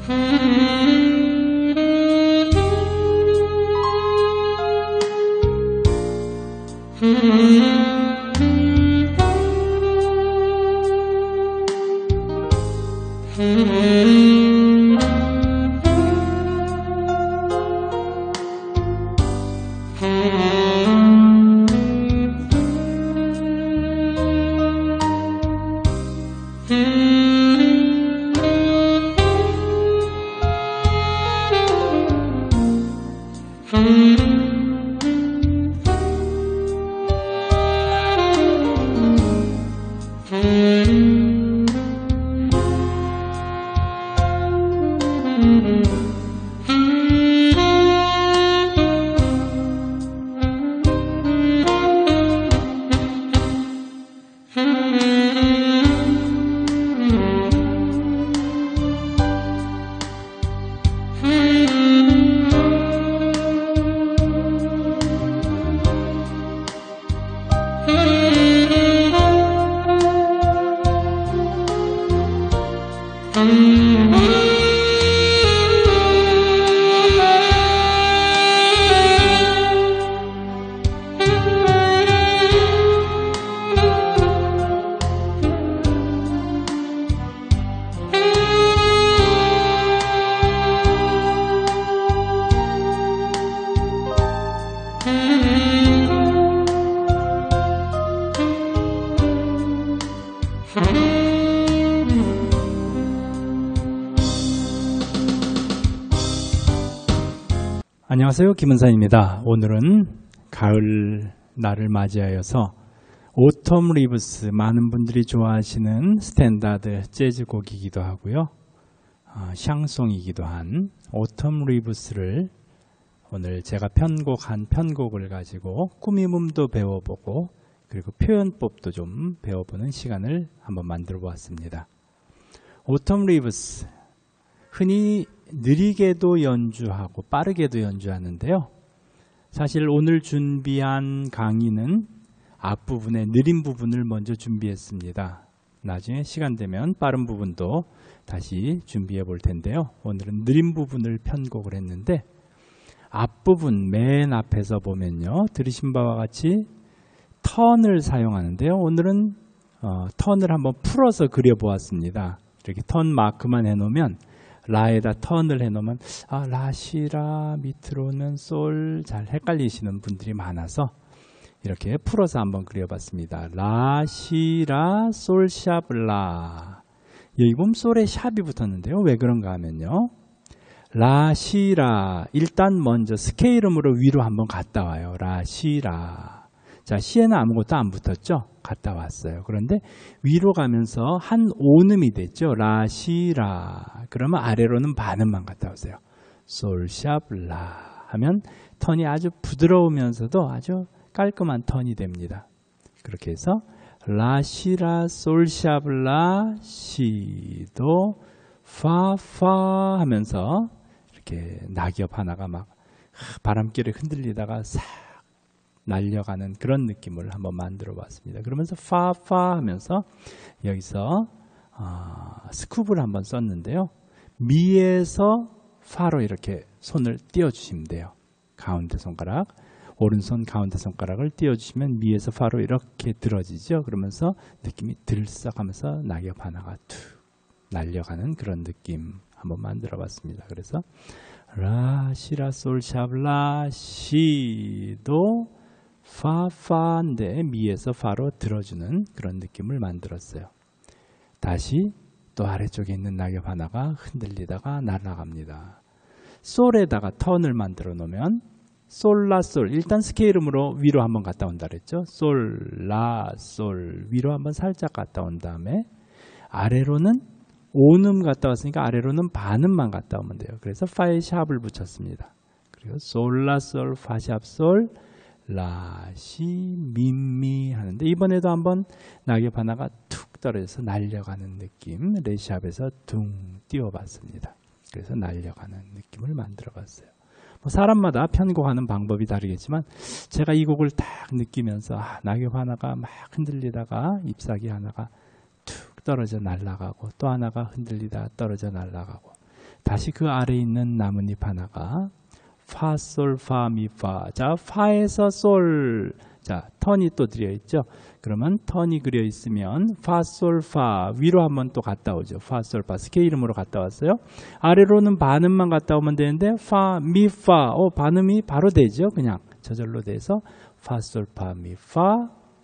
안녕하세요, 김은산입니다. 오늘은 가을 날을 맞이하여서 오텀 리브스, 많은 분들이 좋아하시는 스탠다드 재즈 곡이기도 하고요, 샹송이기도 한 오텀 리브스를 오늘 제가 편곡한 편곡을 가지고 꾸밈음도 배워보고 그리고 표현법도 좀 배워보는 시간을 한번 만들어 보았습니다. 오텀 리브스, 흔히 느리게도 연주하고 빠르게도 연주하는데요. 사실 오늘 준비한 강의는 앞부분에 느린 부분을 먼저 준비했습니다. 나중에 시간 되면 빠른 부분도 다시 준비해 볼 텐데요. 오늘은 느린 부분을 편곡을 했는데 앞부분 맨 앞에서 보면요, 들으신 바와 같이 턴을 사용하는데요. 오늘은 턴을 한번 풀어서 그려보았습니다. 이렇게 턴 마크만 해놓으면, 라에다 턴을 해놓으면 라, 시, 라, 밑으로는 솔, 잘 헷갈리시는 분들이 많아서 이렇게 풀어서 한번 그려봤습니다. 라, 시, 라, 솔, 샵, 라. 여기 보면 솔에 샵이 붙었는데요. 왜 그런가 하면요, 라, 시, 라, 일단 먼저 스케일음으로 위로 한번 갔다 와요. 라, 시, 라. 자, 시에는 아무것도 안 붙었죠? 갔다 왔어요. 그런데 위로 가면서 한 오음이 됐죠? 라, 시, 라. 그러면 아래로는 반음만 갔다 오세요. 솔, 샵, 라 하면 턴이 아주 부드러우면서도 아주 깔끔한 턴이 됩니다. 그렇게 해서 라, 시, 라, 솔, 샵, 라, 시, 도, 파, 파 하면서 이렇게 낙엽 하나가 막 바람결에 흔들리다가 싹 날려가는 그런 느낌을 한번 만들어 봤습니다. 그러면서 파, 파 하면서 여기서 스쿱을 한번 썼는데요. 미에서 파로 이렇게 손을 띄워주시면 돼요. 가운데 손가락, 오른손 가운데 손가락을 띄워주시면 미에서 파로 이렇게 들어지죠. 그러면서 느낌이 들썩하면서 낙엽 하나가 툭 날려가는 그런 느낌 한번 만들어 봤습니다. 그래서 라, 시, 라, 솔, 샵, 라, 시, 도, 파, 파인데 미에서 파로 들어주는 그런 느낌을 만들었어요. 다시 또 아래쪽에 있는 낙엽 하나가 흔들리다가 날아갑니다. 솔에다가 턴을 만들어 놓으면 솔, 라, 솔, 일단 스케일음으로 위로 한번 갔다 온다 그랬죠. 솔, 라, 솔, 위로 한번 살짝 갔다 온 다음에 아래로는 오음 갔다 왔으니까 아래로는 반음만 갔다 오면 돼요. 그래서 파에 샵을 붙였습니다. 그리고 솔, 라, 솔, 파, 샵, 솔, 라, 시, 미, 미 하는데 이번에도 한번 낙엽 하나가 툭 떨어져서 날려가는 느낌, 레샵에서 둥 띄워봤습니다. 그래서 날려가는 느낌을 만들어 봤어요. 뭐 사람마다 편곡하는 방법이 다르겠지만 제가 이 곡을 딱 느끼면서 낙엽 하나가 막 흔들리다가 잎사귀 하나가 툭 떨어져 날아가고 또 하나가 흔들리다 떨어져 날아가고 다시 그 아래에 있는 나뭇잎 하나가 파, 솔, 파, 미, 파. 자, 파에서 솔. 자, 턴이 또 들여 있죠. 그러면 턴이 그려 있으면 파, 솔, 파 위로 한번 또 갔다 오죠. 파, 솔, 파 스케일음으로 갔다 왔어요. 아래로는 반음만 갔다 오면 되는데 파, 미, 파. 반음이 바로 되죠. 그냥 저절로 돼서 파, 솔, 파, 미, 파,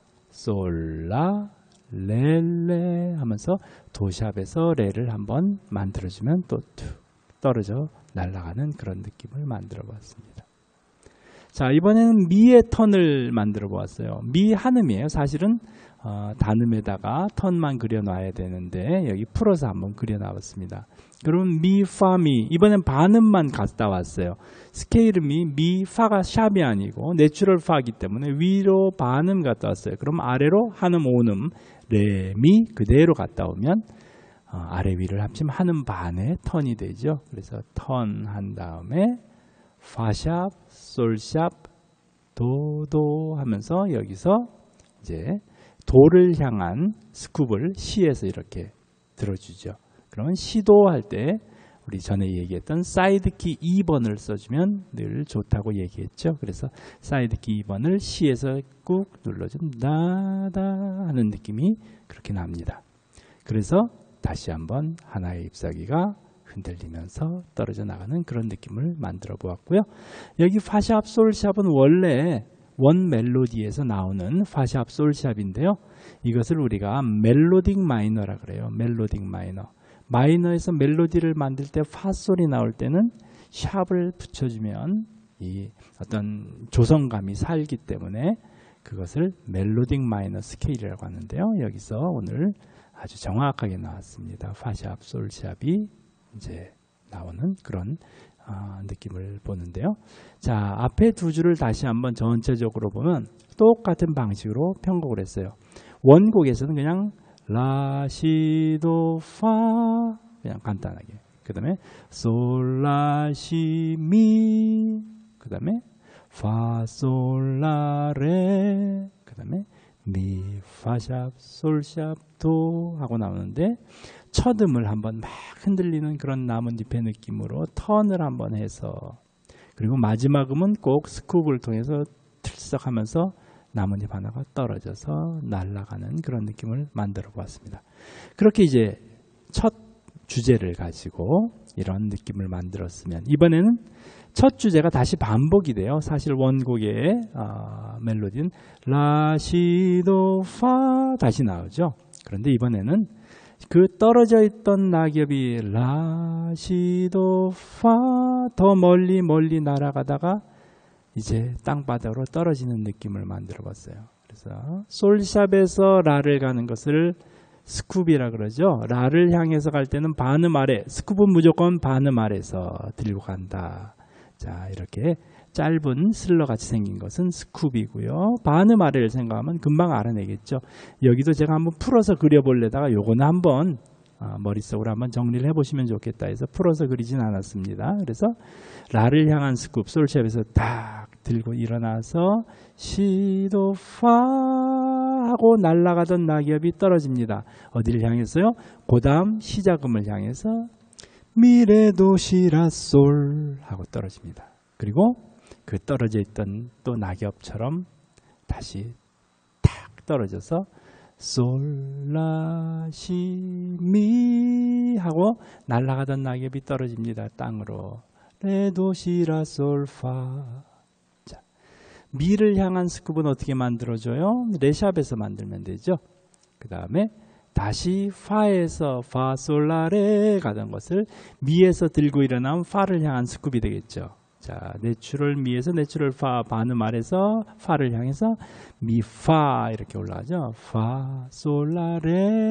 솔, 라, 레, 레 하면서 도샵에서 레를 한번 만들어주면 또 툭 떨어져 날아가는 그런 느낌을 만들어 보았습니다. 자, 이번에는 미의 턴을 만들어 보았어요. 미 한음이에요. 사실은 단음에다가 턴만 그려 놔야 되는데 여기 풀어서 한번 그려 놔봤습니다. 그러면 미, 파, 미. 이번엔 반음만 갔다 왔어요. 스케일음이 미, 파가 샵이 아니고 내추럴 파이기 때문에 위로 반음 갔다 왔어요. 그럼 아래로 한음, 오음, 레, 미 그대로 갔다 오면 아래 위를 합치면 한음 반의 턴이 되죠. 그래서 턴 한 다음에 파샵, 솔샵, 도도 하면서 여기서 이제 도를 향한 스쿱을 시에서 이렇게 들어주죠. 그러면 시도 할 때 우리 전에 얘기했던 사이드키 2번을 써주면 늘 좋다고 얘기했죠. 그래서 사이드키 2번을 시에서 꾹 눌러주면 나다 하는 느낌이 그렇게 납니다. 그래서 다시 한번 하나의 잎사귀가 흔들리면서 떨어져 나가는 그런 느낌을 만들어 보았고요. 여기 파샵, 솔샵은 원래 원 멜로디에서 나오는 파샵, 솔샵인데요. 이것을 우리가 멜로딕 마이너라 그래요. 멜로딕 마이너. 마이너에서 멜로디를 만들 때 파솔이 나올 때는 샵을 붙여주면 이 어떤 조성감이 살기 때문에 그것을 멜로딕 마이너 스케일이라고 하는데요. 여기서 오늘 아주 정확하게 나왔습니다. 파샵, 솔샵이 이제 나오는 그런 느낌을 보는데요. 자, 앞에 두 줄을 다시 한번 전체적으로 보면 똑같은 방식으로 편곡을 했어요. 원곡에서는 그냥 라, 시, 도, 파 그냥 간단하게. 그 다음에 솔, 라, 시, 미 그 다음에 파, 솔, 라, 레 그 다음에 미, 파샵, 솔샵, 도 하고 나오는데 첫 음을 한번 막 흔들리는 그런 나뭇잎의 느낌으로 턴을 한번 해서 그리고 마지막 음은 꼭 스쿱을 통해서 틀썩하면서 나뭇잎 하나가 떨어져서 날아가는 그런 느낌을 만들어 보았습니다. 그렇게 이제 첫 주제를 가지고 이런 느낌을 만들었으면 이번에는 첫 주제가 다시 반복이 돼요. 사실 원곡의 멜로디는 라, 시, 도, 파 다시 나오죠. 그런데 이번에는 그 떨어져 있던 낙엽이 라, 시, 도, 파 더 멀리 날아가다가 이제 땅바닥으로 떨어지는 느낌을 만들어 봤어요. 그래서 솔샵에서 라를 가는 것을 스쿱이라 그러죠. 라를 향해서 갈 때는 반음 아래, 스쿱은 무조건 반음 아래서 들고 간다. 자, 이렇게 짧은 슬러 같이 생긴 것은 스쿱이고요. 반음 아래를 생각하면 금방 알아내겠죠. 여기도 제가 한번 풀어서 그려볼래다가 요거는 한번 머릿속으로 한번 정리를 해보시면 좋겠다 해서 풀어서 그리진 않았습니다. 그래서 라를 향한 스쿱, 솔샵에서 딱 들고 일어나서 시도 파 하고 날아가던 낙엽이 떨어집니다. 어디를 향해서요? 그 다음 시작음을 향해서 미래도 시라 솔 하고 떨어집니다. 그리고 그 떨어져 있던 또 낙엽처럼 다시 탁 떨어져서 솔, 라, 시, 미 하고 날아가던 낙엽이 떨어집니다. 땅으로. 레, 도, 시, 라, 솔, 파. 자, 미를 향한 스쿱은 어떻게 만들어줘요? 레샵에서 만들면 되죠. 그 다음에 다시 파에서 파, 솔, 라, 레 가던 것을 미에서 들고 일어나면 파를 향한 스쿱이 되겠죠. 자, 내추럴 미에서 내추럴 파, 반음 아래서 파를 향해서 미, 파 이렇게 올라가죠. 파, 솔, 라,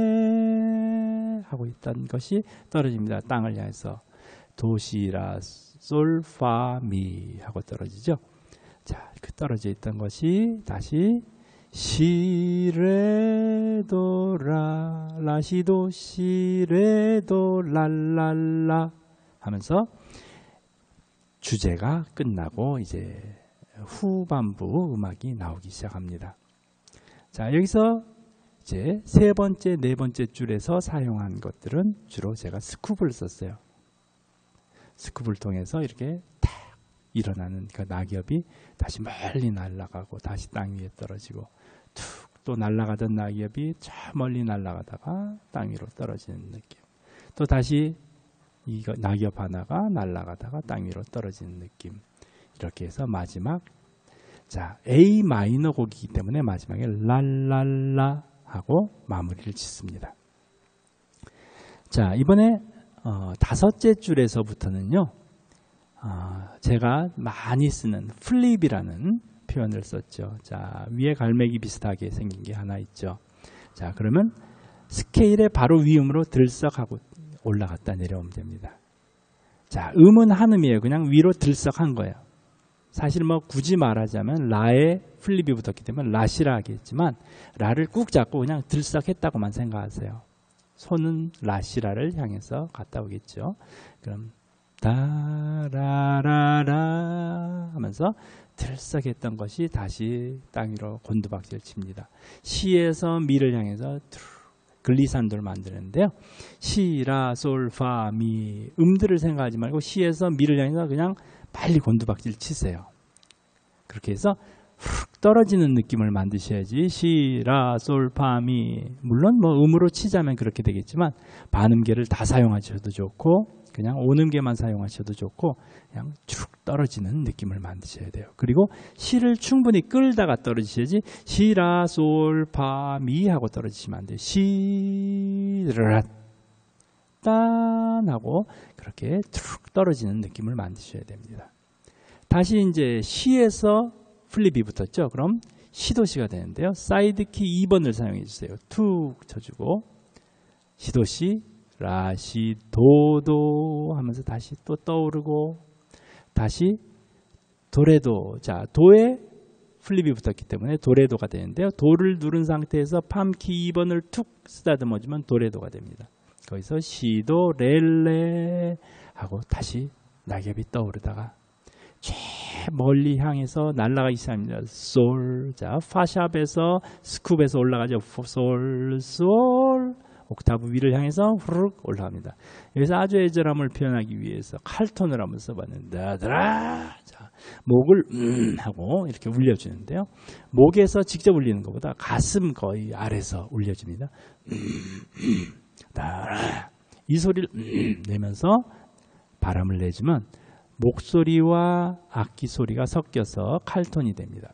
레 하고 있던 것이 떨어집니다. 땅을 향해서 도, 시, 라, 솔, 파, 미 하고 떨어지죠. 자, 그 떨어져 있던 것이 다시 시, 레, 도, 라, 라, 시, 도, 시, 레, 도, 라, 라, 라 하면서 주제가 끝나고 이제 후반부 음악이 나오기 시작합니다. 자, 여기서 이제 세 번째, 네 번째 줄에서 사용한 것들은 주로 제가 스쿱을 썼어요. 스쿱을 통해서 이렇게 탁 일어나는 그 낙엽이 다시 멀리 날아가고 다시 땅 위에 떨어지고 툭 또 날아가던 낙엽이 저 멀리 날아가다가 땅 위로 떨어지는 느낌. 또 다시 이거 낙엽 하나가 날아가다가 땅 위로 떨어지는 느낌. 이렇게 해서 마지막 자 A 마이너 곡이기 때문에 마지막에 랄랄라 하고 마무리를 짓습니다. 자 이번에 다섯째 줄에서부터는요. 제가 많이 쓰는 플립이라는 표현을 썼죠. 자, 위에 갈매기 비슷하게 생긴 게 하나 있죠. 자, 그러면 스케일의 바로 위음으로 들썩하고 올라갔다 내려오면 됩니다. 자, 음은 한음이에요. 그냥 위로 들썩한 거예요. 사실 뭐 굳이 말하자면 라에 플립이 붙었기 때문에 라시라 하겠지만 라를 꾹 잡고 그냥 들썩했다고만 생각하세요. 손은 라시라를 향해서 갔다 오겠죠. 그럼 다라라라 하면서 들썩했던 것이 다시 땅 위로 곤두박질 칩니다. 시에서 미를 향해서 글리산도를 만드는데요. 시, 라, 솔, 파, 미 음들을 생각하지 말고 시에서 미를 향해서 그냥 빨리 곤두박질 치세요. 그렇게 해서 훅 떨어지는 느낌을 만드셔야지 시, 라, 솔, 파, 미 물론 뭐 음으로 치자면 그렇게 되겠지만 반음계를 다 사용하셔도 좋고 그냥 온음계만 사용하셔도 좋고 그냥 쭉 떨어지는 느낌을 만드셔야 돼요. 그리고 시를 충분히 끌다가 떨어지셔야지 시, 라, 솔, 파, 미 하고 떨어지시면 안 돼요. 시, 라, 딴 하고 그렇게 쭉 떨어지는 느낌을 만드셔야 됩니다. 다시 이제 시에서 플립이 붙었죠. 그럼 시도시가 되는데요. 사이드키 2번을 사용해 주세요. 툭 쳐주고 시도시 라시 도도 하면서 다시 또 떠오르고 다시 도레도. 자, 도에 플립이 붙었기 때문에 도레도가 되는데요. 도를 누른 상태에서 팜키 2번을 툭 쓰다듬어주면 도레도가 됩니다. 거기서 시도 렐레 하고 다시 낙엽이 떠오르다가 제 멀리 향해서 날아가기 시작합니다. 솔. 자, 파샵에서 스쿱에서 올라가죠. 솔, 솔. 옥타브 위를 향해서 후룩 올라갑니다. 여기서 아주 애절함을 표현하기 위해서 칼톤을 한번 써봤는데 다드라. 자, 목을 하고 이렇게 울려주는데요. 목에서 직접 울리는 것보다 가슴 거의 아래서 울려줍니다. 다라. 이 소리를 내면서 바람을 내주면 목소리와 악기 소리가 섞여서 칼톤이 됩니다.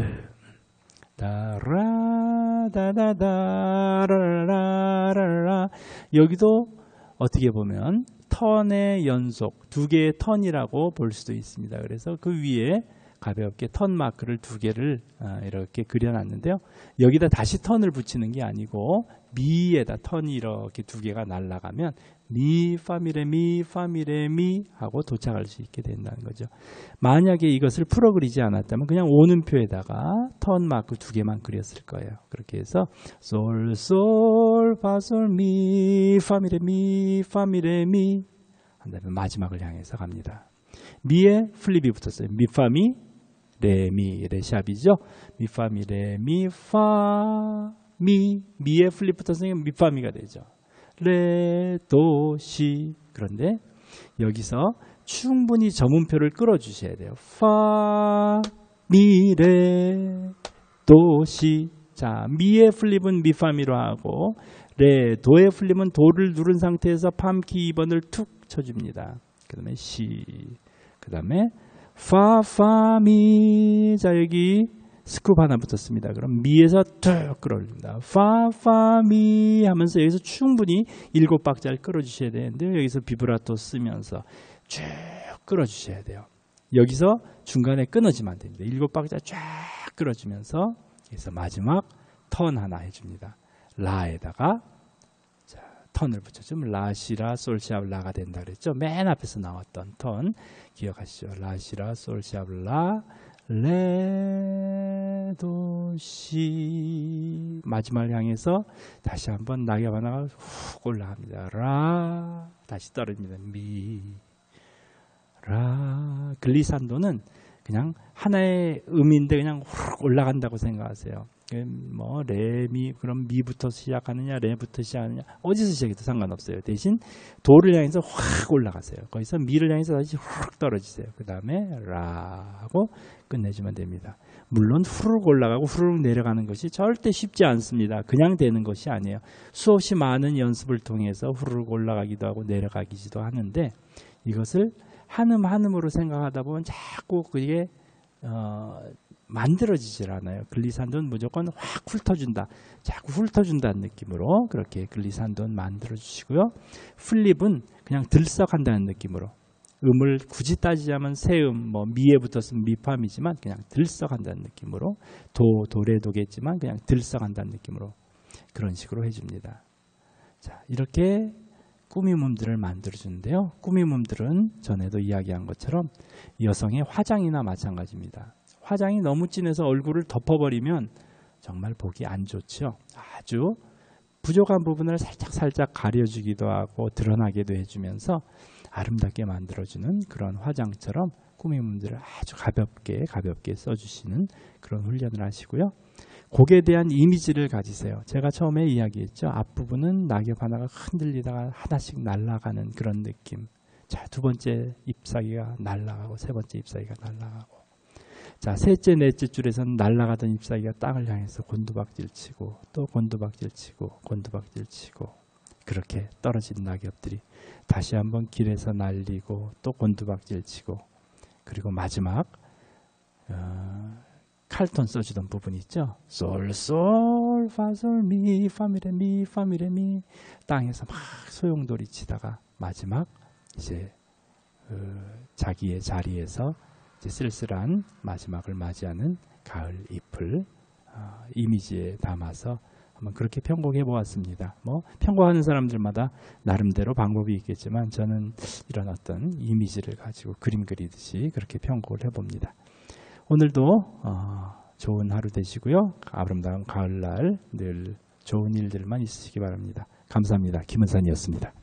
다라다다다라라라. 여기도 어떻게 보면 턴의 연속, 두 개의 턴이라고 볼 수도 있습니다. 그래서 그 위에 가볍게 턴 마크를 두 개를 이렇게 그려놨는데요. 여기다 다시 턴을 붙이는 게 아니고 미에다 턴이 이렇게 두 개가 날아가면 미, 파미레, 미, 파미레, 미 하고 도착할 수 있게 된다는 거죠. 만약에 이것을 풀어 그리지 않았다면 그냥 오는표에다가 턴 마크 두 개만 그렸을 거예요. 그렇게 해서 솔, 솔, 파, 솔, 미, 파미레, 미, 파미레, 미 한 다음에 마지막을 향해서 갑니다. 미에 플립이 붙었어요. 미, 파, 미, 레, 미, 레 샵이죠. 미, 파, 미, 레, 미, 파, 미, 미에 플립 붙었으니까 미, 파, 미가 되죠. 레, 도, 시. 그런데 여기서 충분히 저문표를 끌어주셔야 돼요. 파, 미, 레, 도, 시. 자, 미의 플립은 미, 파, 미로 하고 레, 도의 플립은 도를 누른 상태에서 팜키 2번을 툭 쳐줍니다. 그 다음에 시. 그 다음에 파, 파, 미. 자, 여기 스쿱 하나 붙었습니다. 그럼 미에서 툭 끌어올립니다. 파, 파, 미 하면서 여기서 충분히 7박자를 끌어주셔야 되는데요. 여기서 비브라토 쓰면서 쭉 끌어주셔야 돼요. 여기서 중간에 끊어지면 안 됩니다. 7박자 쫙 끌어주면서 여기서 마지막 턴 하나 해줍니다. 라에다가 자, 턴을 붙여주면 라시라 솔시압 라가 된다 그랬죠. 맨 앞에서 나왔던 턴 기억하시죠. 라시라 솔시압 라 레, 도, 시. 마지막을 향해서 다시 한번 낙엽 하나가 훅 올라갑니다. 라, 다시 떨어집니다. 미, 라. 글리산도는 그냥 하나의 음인데 그냥 훅 올라간다고 생각하세요. 뭐 레미 그럼 미부터 시작하느냐 레부터 시작하느냐 어디서 시작해도 상관없어요. 대신 도를 향해서 확 올라가세요. 거기서 미를 향해서 다시 훅 떨어지세요. 그 다음에 라 하고 끝내주면 됩니다. 물론 후루룩 올라가고 후루룩 내려가는 것이 절대 쉽지 않습니다. 그냥 되는 것이 아니에요. 수없이 많은 연습을 통해서 후루룩 올라가기도 하고 내려가기도 하는데 이것을 한음 한음으로 생각하다 보면 자꾸 그게 만들어지질 않아요. 글리산도는 무조건 확 훑어준다. 자꾸 훑어준다는 느낌으로 그렇게 글리산도는 만들어주시고요. 플립은 그냥 들썩한다는 느낌으로 음을 굳이 따지자면 세음, 뭐 미에 붙었으면 미팜이지만 그냥 들썩한다는 느낌으로 도레도겠지만 그냥 들썩한다는 느낌으로 그런 식으로 해줍니다. 자, 이렇게 꾸밈음들을 만들어주는데요. 꾸밈음들은 전에도 이야기한 것처럼 여성의 화장이나 마찬가지입니다. 화장이 너무 진해서 얼굴을 덮어버리면 정말 보기 안 좋죠. 아주 부족한 부분을 살짝 가려주기도 하고 드러나게도 해주면서 아름답게 만들어주는 그런 화장처럼 꾸밈음들을 아주 가볍게 써주시는 그런 훈련을 하시고요. 곡에 대한 이미지를 가지세요. 제가 처음에 이야기했죠. 앞부분은 낙엽 하나가 흔들리다가 하나씩 날아가는 그런 느낌. 자, 두 번째 잎사귀가 날아가고 세 번째 잎사귀가 날아가고 자, 셋째, 넷째 줄에서는 날아가던 잎사귀가 땅을 향해서 곤두박질 치고 또 곤두박질 치고 곤두박질 치고 그렇게 떨어진 낙엽들이 다시 한번 길에서 날리고 또 곤두박질 치고 그리고 마지막 칼톤 써주던 부분 있죠. 솔솔 파솔 미 파미레미 파미레미 땅에서 막 소용돌이 치다가 마지막 이제 자기의 자리에서 이제 쓸쓸한 마지막을 맞이하는 가을 잎을 이미지에 담아서 한번 그렇게 편곡해 보았습니다. 뭐 편곡하는 사람들마다 나름대로 방법이 있겠지만 저는 이런 어떤 이미지를 가지고 그림 그리듯이 그렇게 편곡을 해봅니다. 오늘도 좋은 하루 되시고요. 아름다운 가을날 늘 좋은 일들만 있으시기 바랍니다. 감사합니다. 김은산이었습니다.